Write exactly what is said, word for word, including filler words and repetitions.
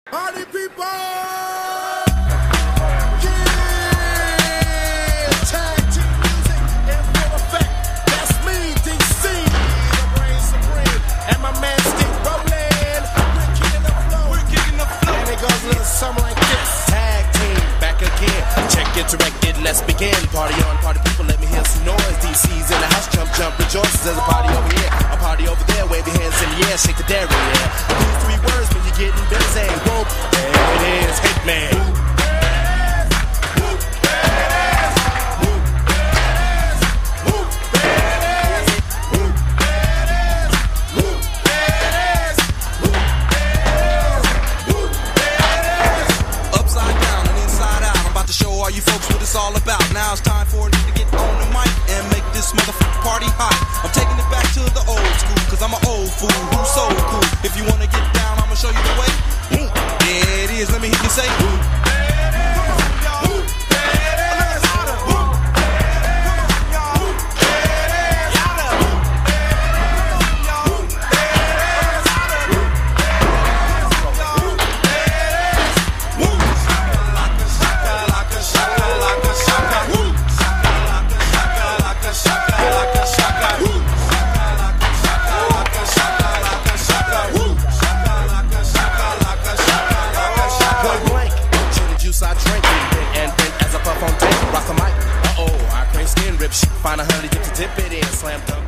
Party people! Something like this. Tag team, back again. Check it, direct it, let's begin. Party on, party people, let me hear some noise. D C's in the house, jump, jump, rejoices. There's a party over here, a party over there. Wave your hands in the air, shake the dairy, yeah. These three words when you're getting busy. Whoop, there it is, Hitman. All you folks what it's all about. Now it's time for me to get on the mic and make this motherfucking party hot. I'm taking it back to the old school, cause I'm an old fool who's so cool. If you wanna get down, I'ma show you the way. There it is, let me hear you say. Find a honey dip to dip it in, slam dunk.